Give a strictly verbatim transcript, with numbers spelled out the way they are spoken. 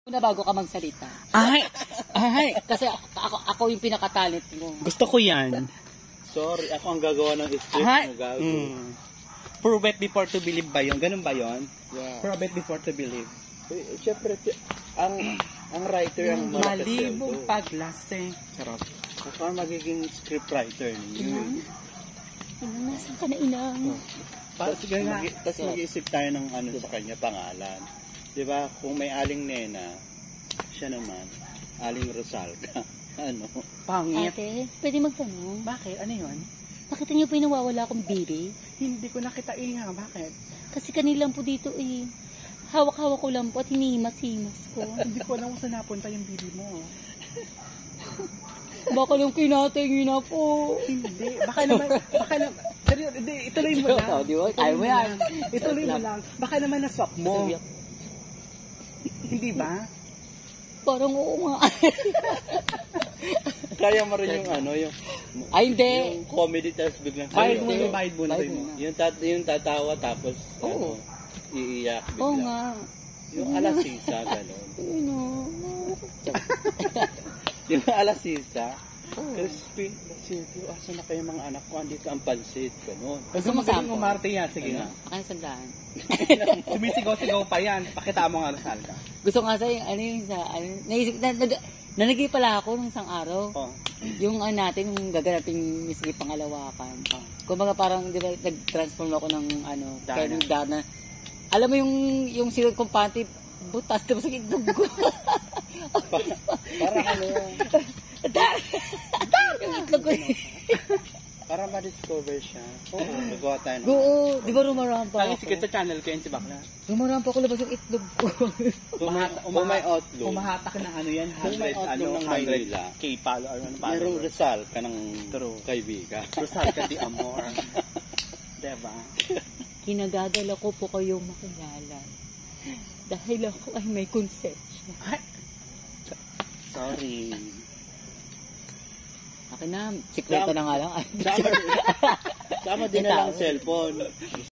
Una bago ka magsalita. Ay! Ay! Kasi ako, ako yung pinaka-talent mo. Gusto ko yan. Sorry, ako ang gagawa ng script Ay! mo, gago. Mm. Prove it before to believe ba yun? Ganun ba yun? Yeah. Prove it before to believe. Eh, Siyempre, si- ang ang writer ang malaki Malibong sweldo. paglaseng. Sarap. Ako ang magiging scriptwriter ninyo. Ano, nasan ka na inang? Tapos Sige nga. mag- tas mag-iisip tayo ng ano sa kanya pangalan. Di ba? Kung may Aling Nena, siya naman, Aling Rosalca. Ano? Pangit. Ate, pwede magtanong? Bakit? Ano yun? Nakita niyo po yung nawawala akong biri? Hindi ko nakita iha. Bakit? Kasi kanilang po dito eh. Hawak-hawak ko lang po at hinihimas-himas ko. Hindi ko alam kung saan napunta yung bili mo. Baka lang kinatingin na po. Hindi. Baka naman, baka naman, seryo, hindi, ituloy mo lang. Oh, di ba? Ituloy Kaya mo mo yan. lang. Ituloy mo lang. Baka naman na-swap mo. Hindi ba? Parang oo nga. Kaya mo rin yung ano, yung, Ay, hindi. yung comedy tapos biglang Bayad kayo. mo na, bayad mo na. Bayad mo na. Yung, tat yung tatawa tapos Oo. ano, iiyak bigla. Oo nga. Yung alasisa, gano'n. Ano? Yung alasisa, crispy. Silvio, asa na kayo mga anak ko? Andito ang pansit, gano'n. Gusto mo magaling umarte yan. Sige Ano? na. Akin sandaan. Sumisigaw-sigaw pa yan. Pakita mo nga Rosal ka. Gusto nga sa'yo, ano yung sa, ano, naisip, na, na, nanagay pala ako nung isang araw. Oh. Yung ano natin, yung gaganaping misli pangalawakan. Kumbaga parang, di ba, nag-transform ako ng, ano, Dana. kaya yung Dana. Alam mo yung, yung silot kong panty, butas, di ba sa kitog ko? Parang ano, Yung itlog ko. para ma-discover siya. Oo, nagawa tayo ng... Oo, di ba rumarampa Lagi ako? sikat sa channel ko yan si Bakla. Rumarampa ako labas yung itlog ko. Kung may, kung may outlook, Umahatak na ano yan. Kung may one hundred, ano, outlook ng one hundred Maynila, K follow or ano merong follower. Rizal ka ng True. kaibigan. Rosal ka di amor. Diba? Kinagadala ko po kayong makilala. Dahil ako ay may conception. Sorry. Akin na, sikreto na nga lang. Tama, tama din na lang cellphone.